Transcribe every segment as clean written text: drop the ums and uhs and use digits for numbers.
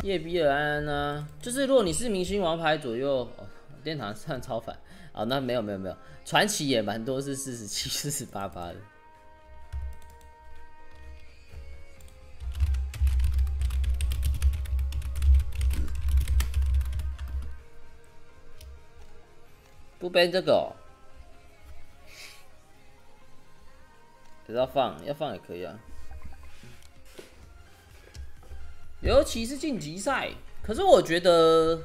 叶比尔安啊，就是如果你是明星王牌左右，哦，殿堂算超凡啊，那没有，传奇也蛮多是47、48趴的。不背这个哦，要放也可以啊。尤其是晋级赛，可是我觉得，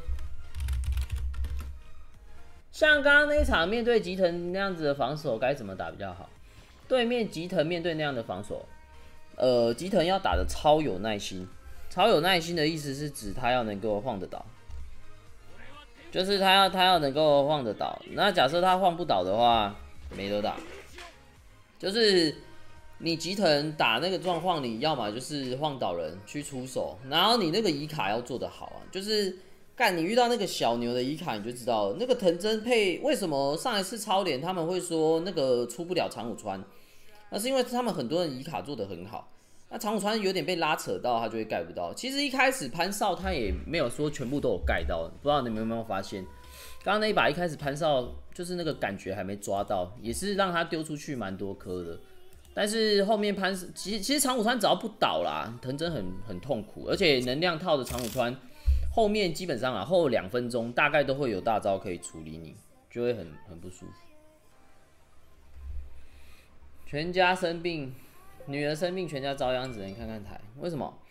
像刚刚那一场面对吉藤那样子的防守，该怎么打比较好？对面吉藤面对那样的防守，吉藤要打的超有耐心。超有耐心的意思是指他要能够晃得倒，就是他要能够晃得倒。那假设他晃不倒的话，没得打。就是你吉藤打那个状况，你要么就是晃倒人去出手，然后你那个移卡要做得好啊。就是干你遇到那个小牛的移卡，你就知道那个藤真配为什么上一次超联他们会说那个出不了长谷川，那是因为他们很多人移卡做得很好。那长谷川有点被拉扯到，他就会盖不到。其实一开始潘少他也没有说全部都有盖到，不知道你们有没有发现，刚刚那一把一开始潘少就是那个感觉还没抓到，也是让他丢出去蛮多颗的。但是后面其实长谷川只要不倒啦，藤真很痛苦，而且能量套的长谷川后面基本上啊后2分钟大概都会有大招可以处理你，就会很不舒服。全家生病。女儿生病，全家遭殃，只能看看台。为什么？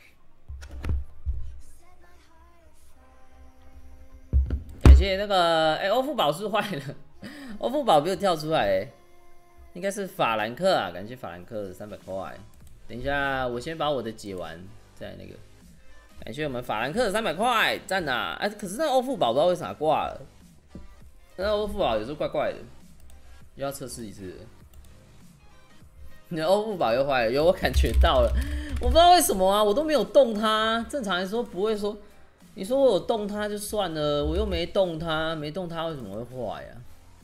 感谢那个，欧付宝是坏了，欧付宝没有跳出来，应该是法兰克啊，感谢法兰克300块。等一下，我先把我的解完，再那个。感谢我们法兰克300块，赞呐！哎，可是那欧付宝不知道为啥挂了，那欧付宝有时候怪怪的，又要测试一次。你的欧付宝又坏了，有我感觉到了，我不知道为什么啊，我都没有动它。正常来说不会说，你说我有动它就算了，我又没动它，为什么会坏呀？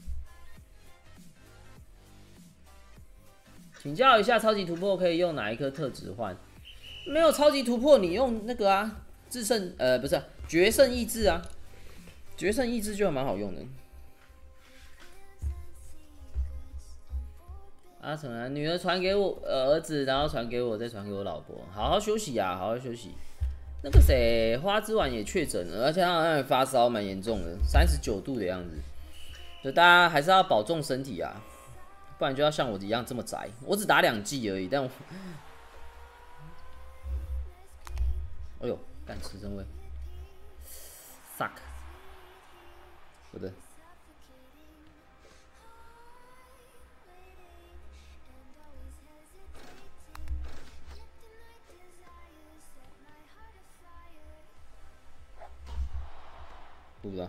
请教一下，超级突破可以用哪一颗特质换？没有超级突破，你用那个啊，制胜不是决胜意志啊，决胜意志就蛮好用的。阿成啊，女儿传给我儿子，然后传给我，再传给我老婆。好好休息啊，好好休息。那个谁，花之丸也确诊了，而且他好像也发烧，蛮严重的，39度的样子。所以大家还是要保重身体啊，不然就要像我一样这么宅。我只打2剂而已，但我，哎呦，干吃真味 ，suck， 不对。不知道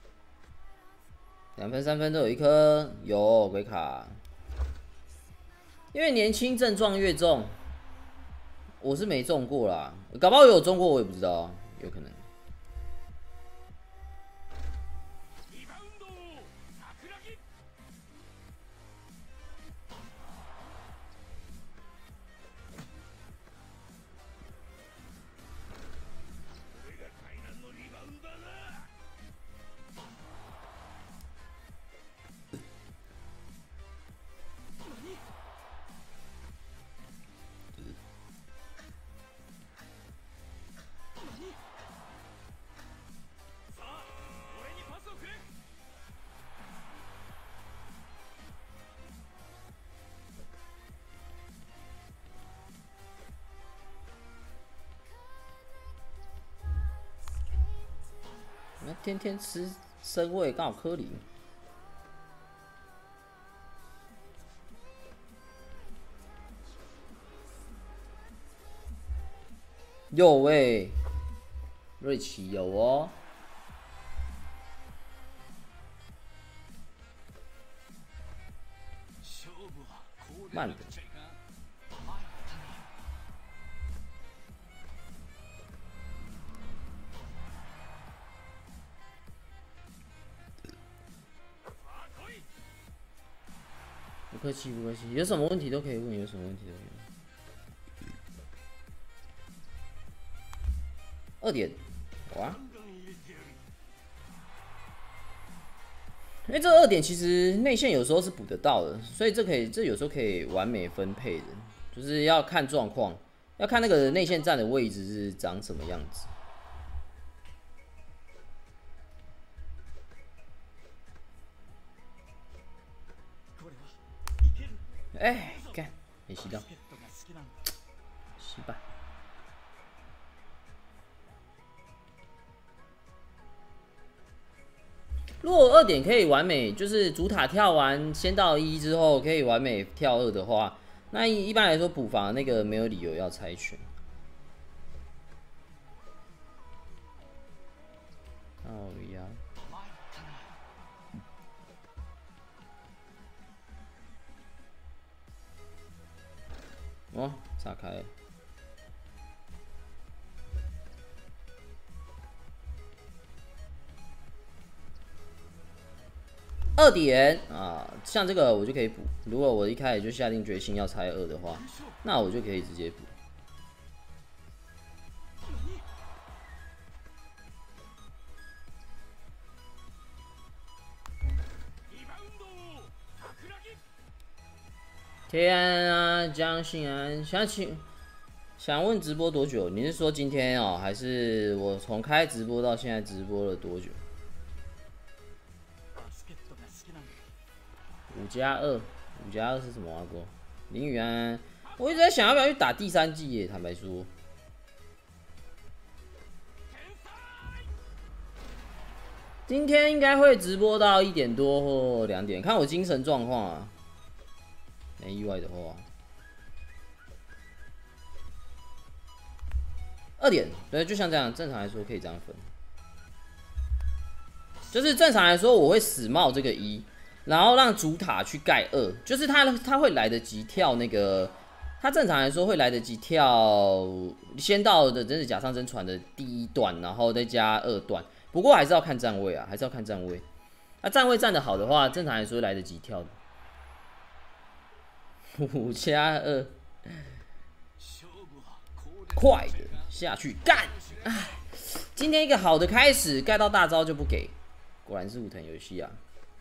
，2分3分都有一颗，有鬼卡。因为年轻症状越重，我是没中过啦，搞不好有中过我也不知道，有可能。那天天吃生味，刚好颗粒。有喂，瑞奇有哦。慢的。不客气，不客气，有什么问题都可以问，有什么问题都可以问。2点， 哇！因为这2点其实内线有时候是补得到的，所以这有时候可以完美分配的，就是要看状况，要看那个内线站的位置是长什么样子。哎，干，没吸到，失败。如果2点可以完美，就是主塔跳完先到1之后可以完美跳2的话，那一般来说补防那个没有理由要猜拳。哦呀。哦，炸开了。2点啊，像这个我就可以补。如果我一开始就下定决心要猜2的话，那我就可以直接补。天啊，江信安，想问直播多久？你是说今天哦，还是我从开直播到现在直播了多久？5+2是什么啊哥？林宇安，我一直在想要不要去打第3季耶，坦白说。今天应该会直播到1点多或2点，看我精神状况啊。没意外的话，2点，对，就像这样，正常来说可以这样分。就是正常来说，我会死冒这个1，然后让主塔去盖2，就是他会来得及跳那个，他正常来说会来得及跳先到的真是假上真传的第1段，然后再加2段。不过还是要看站位啊，还是要看站位。那站位站得好的话，正常来说来得及跳的。5+2，快的下去干！哎，今天一个好的开始，盖到大招就不给，果然是武藤游戏啊。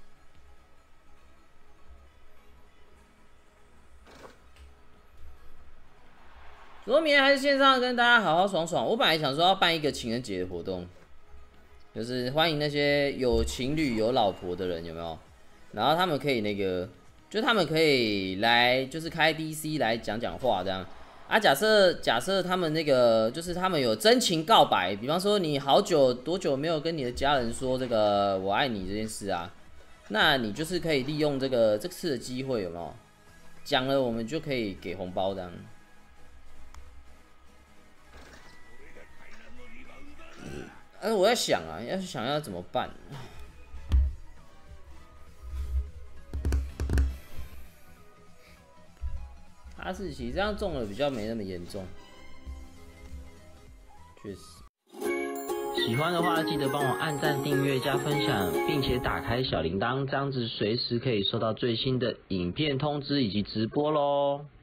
昨明天还是线上跟大家好好爽爽。我本来想说要办一个情人节的活动，就是欢迎那些有情侣有老婆的人，有没有？然后他们可以那个。就他们可以来，就是开 DC 来讲讲话这样啊。假设他们那个，就是他们有真情告白，比方说你多久没有跟你的家人说这个我爱你这件事啊，那你就是可以利用这次的机会，有没有？讲了我们就可以给红包这样。我在想啊，要怎么办？其实这样中了比较没那么严重，确实。喜欢的话记得帮我按赞、订阅、加分享，并且打开小铃铛，这样子随时可以收到最新的影片通知以及直播咯。